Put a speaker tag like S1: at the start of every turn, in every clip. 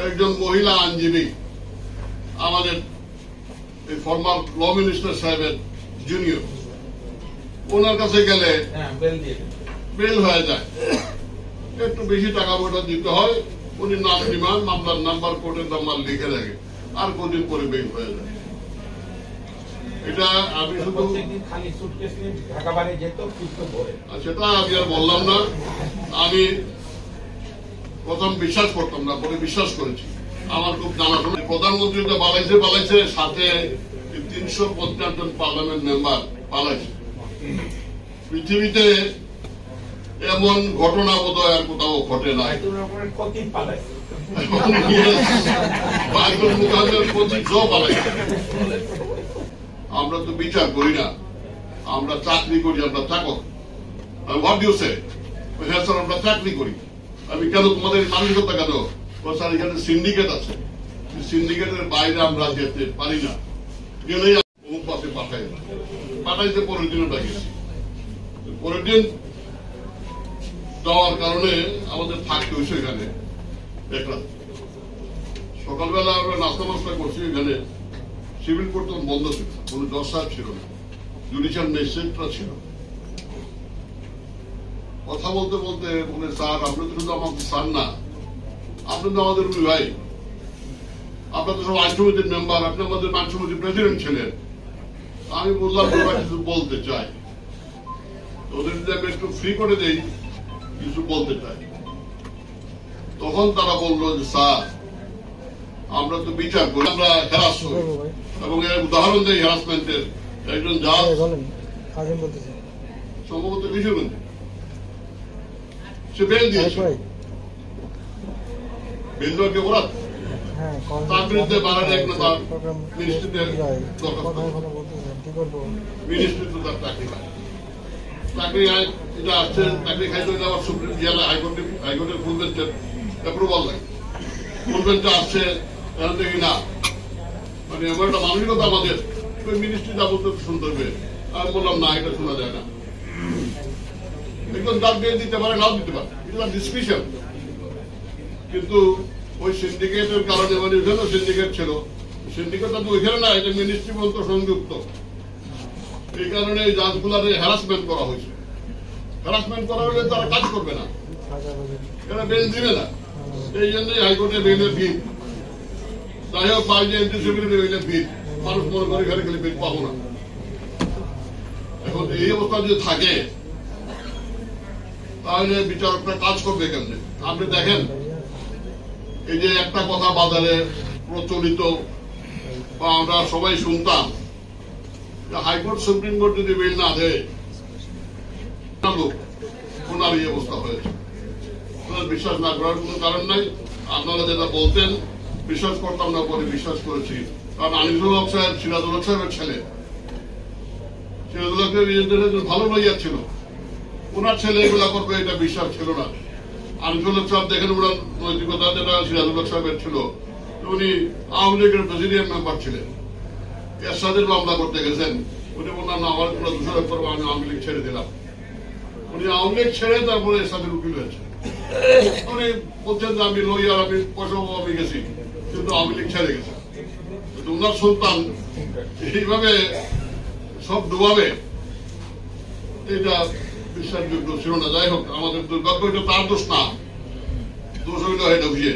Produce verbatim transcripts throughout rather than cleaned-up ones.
S1: একজন মহিলা আইনজীবী আমাদের ফর্মার ল মিনিস্টার সাহেবের জুনিয়র, ওনার কাছে গেলে বেল হয়ে যায়, একটু বেশি টাকা পয়সা দিতে হয়, উনি নাম নিমান মামলার নাম্বার কোর্টের নাম্বার লিখে রাখে, আর কদিন পরে বেল হয়ে যায়। এটা আমি শুধু সেটা আমি আর বললাম না, আমি প্রথম বিশ্বাস করতাম না, পরে বিশ্বাস করেছি। আমার খুব জানাশোনা প্রধানমন্ত্রী তো পালাইছে পালাইছে সাথে তিনশো পঞ্চাশ জন পার্লামেন্ট মেম্বার পালাইছে। পৃথিবীতে এমন ঘটনা বোধ হয় আর কোথাও ঘটে নাই। আমরা তো বিচার করি না, আমরা চাকরি করি, আমরা চাকর। What you say? হ্যাঁ স্যার আমরা চাকরি করি। আমি কেন তোমাদের মানসিকতা কেন? স্যার এখানে সিন্ডিকেট আছে, সিন্ডিকেটের বাইরে আমরা যেতে পারি না, গেলেই অমুক পাশে পাঠাই না, পাঠাইতে পরের দিনও ডাকিয়েছি। পরের দিন যাওয়ার কারণে আমাদের থাকতে হয়েছে এখানে এক রাত। সকালবেলা আমরা নাস্তা মাস্তা করছি এখানে। সিভিল কোর্ট তখন বন্ধ ছিল, কোন জজ সাহেব ছিল না, জুডিশিয়াল ম্যাজিস্ট্রেটরা ছিল। কথা বলতে বলতে বলে স্যার আপনি তো শুধু আমাদের স্যার না, আপনি তো আমাদের ভাই, আপনার তো সব আইন সমিতির মেম্বার, আপনি আমাদের আইন সমিতির প্রেসিডেন্ট ছিলেন। আমি বললাম কিছু বলতে চাই, ওদের যদি আমি একটু ফ্রি করে দেই কিছু বলতে চাই। তখন তারা বললো যে স্যার আমরা তো বিচার করি, আমরা হ্যারাস করি, এবং এর উদাহরণ দেয় হ্যারাসমেন্টের। একজন জাজ সম্ভবত কিশোরগঞ্জে সে বেল দিয়েছে, বেল দেওয়াকে ওরা তার বিরুদ্ধে বাড়ার এক নেতা মিনিস্ট্রিতে মিনিস্ট্রি তো তার চাকরি খায়, চাকরি এটা আসছে, চাকরি খাইতে হলে আবার সুপ্রিম জেলা হাইকোর্টে হাইকোর্টের ফুল বেঞ্চের অ্যাপ্রুভাল লাগে। ফুল বেঞ্চে আসছে এখন দেখি না, মানে এমন একটা মানসিকতা আমাদের, ওই মিনিস্ট্রি যাবতীয় শুনতে হবে। আমি বললাম না, এটা শোনা যায় না। একজন যার বেল দিতে পারে, নাও দিতে পারে, এটা ডিসক্রিপশন। কিন্তু ওই সিন্ডিকেটের কারণে, মানে ওইখানে সিন্ডিকেট ছিল, সিন্ডিকেটটা তো ওইখানে না, এটা মিনিস্ট্রি পর্যন্ত সংযুক্ত। এই কারণে এই জাজগুলার হ্যারাসমেন্ট করা হয়েছে। হ্যারাসমেন্ট করা হলে তারা কাজ করবে না, এরা বেল দিবে না। এই জন্যই হাইকোর্টে বেলের ভিড়। যাই হোক বাইরে এন্টিসিপিলিটি বেলের ভিড়, মানুষ মনে করে ঘরে গেলে বেল পাবো না। এখন এই অবস্থা যদি থাকে তাহলে বিচারকরা কাজ করবে কেমনে? আপনি দেখেন, এই যে একটা কথা বাজারে প্রচলিত বা আমরা সবাই শুনতাম, হাইকোর্ট সুপ্রিম কোর্ট যদি বেল না দেয়, ওনার এই অবস্থা হয়েছে। ওনার বিশ্বাস না করার কোন কারণ নাই। আপনারা যেটা বলতেন বিশ্বাস করতাম না, পরে বিশ্বাস করেছি। কারণ আনিসুল হক সাহেব সিরাজুল হক সাহেবের ছেলে, সিরাজুল হক ভালো লইয়া ছিল, ওনার ছেলে এগুলা করবে এটা বিশ্বাস ছিল না। আনিসুল হক সাহেব দেখেন ওনার নৈতিকতা যেটা সিরাজুল হক সাহেবের ছিল, উনি আওয়ামী লীগের প্রেসিডিয়াম মেম্বার ছিলেন, এরশাদের মামলা করতে গেছেন, উনি বললাম না আমার কোনো দোষারোপ করবো, আমি আওয়ামী লীগ ছেড়ে দিলাম। উনি আওয়ামী লীগ ছেড়ে তারপরে এরশাদের উকিল হয়েছে। উনি বলছেন যে আমি লইয়ার, আমি পয়সা আমি গেছি, কিন্তু আওয়ামী লীগ ছেড়ে গেছে। উনার সন্তান এইভাবে সব ডুবাবে, এটা বিশ্বাসযোগ্য ছিল না। যাই হোক, আমাদের দুর্ভাগ্য, এটা তার দোষ না, দোষ হইল হেড অফিসে।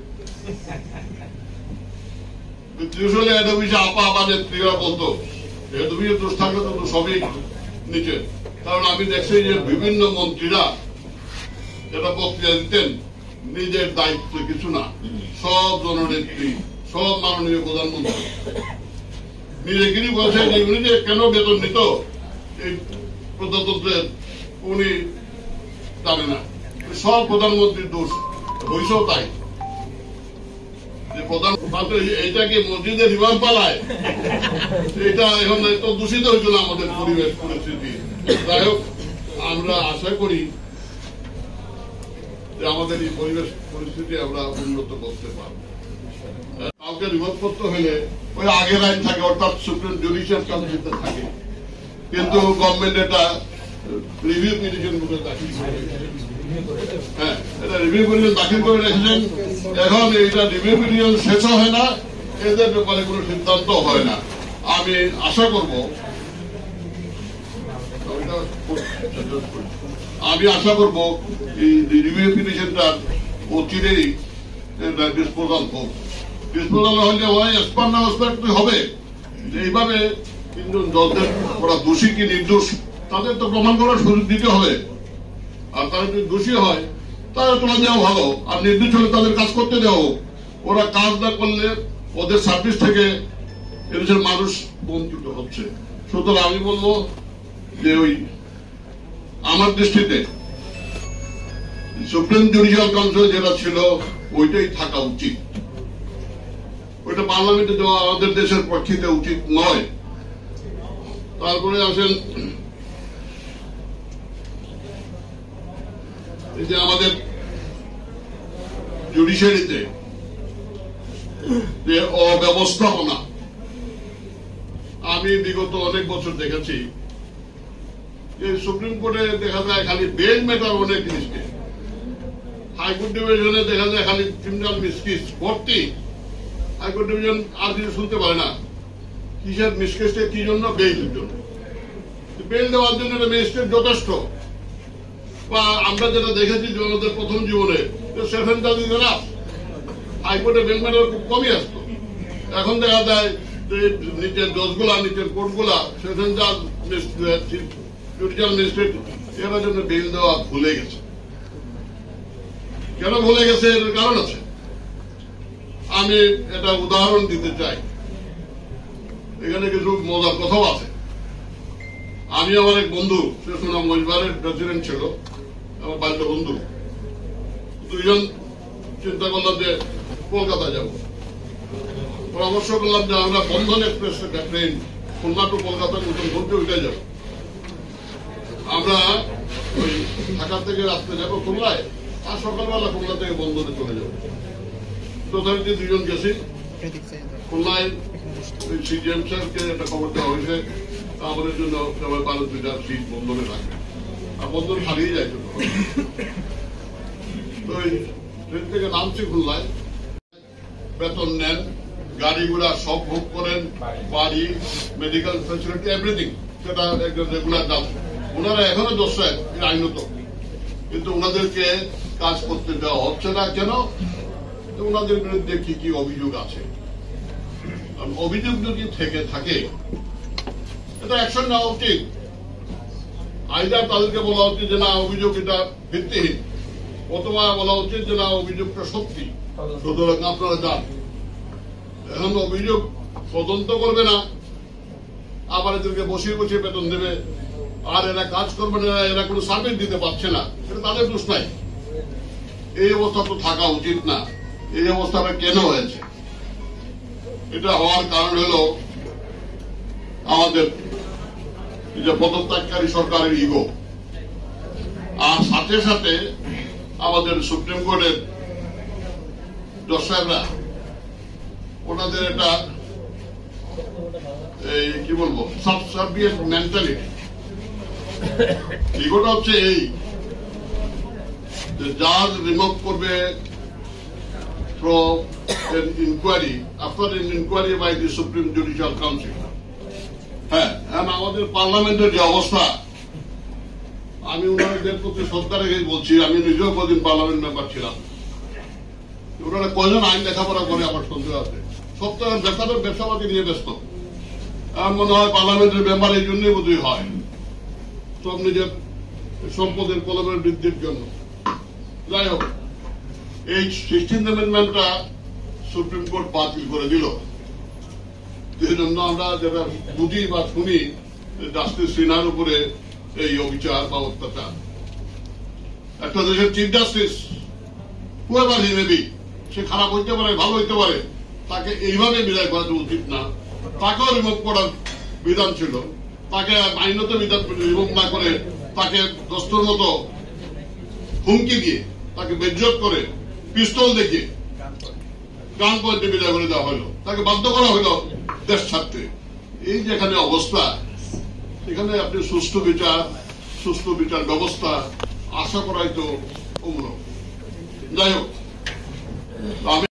S1: হেড অফিসে আপা আপা নেত্রীরা বলতো, হেড অফিসের দোষ থাকলে তো সবই নিচে। কারণ আমি দেখছি যে বিভিন্ন মন্ত্রীরা যেটা বক্তৃতা দিতেন, নিজের দায়িত্ব কিছু না, সব জননেত্রী, সব মাননীয় প্রধানমন্ত্রী নিজেকেই বলছেন যে উনি যে কেন বেতন নিত এই প্রজাতন্ত্রের, উনি জানে না, সব প্রধানমন্ত্রীর দোষ হয়েছেও তাই। যে প্রধানমন্ত্রী এইটাকে মসজিদের ইমাম পালায়, এটা এখন তো দূষিত হয়েছিল আমাদের পরিবেশ পরিস্থিতি। যাই হোক, আমরা আশা করি যে আমাদের এই পরিবেশ পরিস্থিতি আমরা উন্নত করতে পারবো। কাউকে রিপোর্ট করতে হলে ওই আগের আইন থাকে, অর্থাৎ সুপ্রিম জুডিশিয়াল কাউন্সিলতে থাকে, কিন্তু গভর্নমেন্ট এটা রিভিউ পিটিশন বুকে দাখিল করে। হ্যাঁ, এটা রিভিউ পিটিশন দাখিল করে রেখেছেন। এখন এইটা রিভিউ পিটিশন শেষ হয় না, এদের ব্যাপারে কোনো সিদ্ধান্ত হয় না। আমি আশা করব আমি আশা করব এই রিভিউ পিটিশনটা অচিরেই ডিসপোজাল হোক। ডিসপোজাল হলে হয় এক্সপার্ট না এক্সপার্ট হবে। এইভাবে কিন্তু জজদের ওরা দোষী কি নির্দোষ তাদের তো প্রমাণ করার সুযোগ দিতে হবে। আর তারা যদি দোষী হয় তাহলে তোলা দেওয়া ভালো, আর নির্দোষ হলে তাদের কাজ করতে দেওয়া হোক। ওরা কাজ না করলে ওদের সার্ভিস থেকে এদেশের মানুষ বঞ্চিত হচ্ছে। সুতরাং আমি বলবো যে ওই আমার দৃষ্টিতে সুপ্রিম জুডিশিয়াল কাউন্সিল যেটা ছিল ওইটাই থাকা উচিত। ওইটা পার্লামেন্টে দেওয়া আমাদের দেশের পক্ষে উচিত নয়। তারপরে আসেন এই যে আমাদের জুডিশিয়ারিতে যে অব্যবস্থাপনা, আমি বিগত অনেক বছর দেখেছি যে সুপ্রিম কোর্টে দেখা যায় খালি বেঞ্চ ম্যাটার অনেক জিনিসকে, হাইকোর্ট ডিভিশনে দেখা যায় খালি ক্রিমিনাল মিসকেস ভর্তি। হাইকোর্ট ডিভিশন আর কিছু শুনতে পারে না, কিসের মিসকেসটা কি জন্য, বেইলের জন্য। বেইল দেওয়ার জন্য ম্যাজিস্ট্রেট যথেষ্ট। বা আমরা যেটা দেখেছি আমাদের প্রথম জীবনে সেভেন জাজ না, হাইকোর্টে বেল ম্যাটার খুব কমই আসতো। এখন দেখা যায় যে নিচের জজগুলা নিচের কোর্টগুলা সেভেন জাজ জুডিশিয়াল ম্যাজিস্ট্রেট এর জন্য বেল দেওয়া ভুলে গেছে। কেন ভুলে গেছে এর কারণ আছে। আমি এটা উদাহরণ দিতে চাই, এখানে কিছু মজার কথাও আছে। আমি আমার এক বন্ধু, সে সুনাম মজবারের প্রেসিডেন্ট ছিল, আমার বাল্য বন্ধু। দুইজন চিন্তা করলাম যে কলকাতা যাব। পরামর্শ করলাম যে আমরা Bandhan express train Khulna to কলকাতার নতুন ঘুরতে উঠে যাব। আমরা ওই ঢাকা থেকে রাত্রে যাবো খুলনায়, আর সকালবেলা খুলনা থেকে বন্ধনে চলে যাবো। যথারীতি দুজন গেছি খুলনায়। সিজিএম স্যারকে একটা খবর দেওয়া হয়েছে আমাদের জন্য সবাই বারো দুইটার সিট বন্ধনে রাখবে, আর বন্ধন হারিয়ে যায়। তো ওই ট্রেন থেকে নামছি খুলনায়, বেতন নেন, গাড়ি ঘোড়া সব ভোগ করেন, বাড়ি, মেডিকেল ফ্যাসিলিটি, এভরিথিং, সেটা একজন রেগুলার দাম। ওনারা এখনো দোষায় আইনত, কিন্তু ওনাদেরকে কাজ করতে দেওয়া হচ্ছে না। কেন? ওনাদের বিরুদ্ধে কি কি অভিযোগ আছে। অভিযোগ যদি থেকে থাকে এটা অ্যাকশন নেওয়া উচিত। আইদার তাদেরকে বলা উচিত যে না অভিযোগ এটা ভিত্তিহীন, অথবা বলা উচিত যে না অভিযোগটা সত্যি। সুতরাং আপনারা যান। এখন অভিযোগ তদন্ত করবে না, আবার এদেরকে বসিয়ে বসিয়ে বেতন দেবে, আর এরা কাজ করবে না, এরা কোনো সার্ভিস দিতে পারছে না, এটা তাদের দোষ নাই। এই অবস্থা তো থাকা উচিত না। এই অবস্থাটা কেন হয়েছে? এটা হওয়ার কারণ হলো আমাদের যে পদত্যাগকারী সরকারের ইগো, আর সাথে সাথে আমাদের সুপ্রিম কোর্টের জজ সাহেবরা ওনাদের এটা এই কি বলবো সাবসার্ভিয়েন্ট মেন্টালিটি। ইগোটা হচ্ছে এই যে জাজ রিমুভ করবে from an inquiry, after an inquiry by the Supreme Judicial Council. হ্যাঁ, আমাদের পার্লামেন্টের যে অবস্থা, আমি ওনাদের প্রতি শ্রদ্ধা রেখে বলছি, আমি নিজেও কদিন পার্লামেন্ট মেম্বার ছিলাম। ওনারা কয়জন আইন লেখাপড়া করে আমার সন্দেহ আছে। সপ্তাহ ব্যবসাদের ব্যবসাপাতি নিয়ে ব্যস্ত। আমার মনে হয় পার্লামেন্টের মেম্বার এই জন্যই বোধহয় হয়, সব নিজের সম্পদের কলমের বৃদ্ধির জন্য। যাই হোক, এই সিক্সটিন্থ অ্যামেন্ডমেন্টটা সুপ্রিম কোর্ট বাতিল করে দিল। এই জন্য আমরা যেটা বুঝি বা শুনি জাস্টিস সিনহার উপরে এই অবিচার বা অত্যাচার। একটা দেশের chief justice whoever he may be, সে খারাপ হইতে পারে, ভালো হইতে পারে, তাকে এইভাবে বিদায় করা উচিত না। তাকেও রিমুভ করার বিধান ছিল। তাকে আইনত বিধান রিমুভ না করে তাকে দস্তর মতো হুমকি দিয়ে, তাকে বেজ্জত করে, পিস্তল দেখিয়ে গান পয়েন্টে বিদায় করে দেওয়া হলো। তাকে বাধ্য করা হলো দেশ ছাড়তে। এই যেখানে অবস্থা, এখানে আপনি সুষ্ঠু বিচার, সুষ্ঠু বিচার ব্যবস্থা আশা করাই তো অমূলক। যাই হোক, তো আমি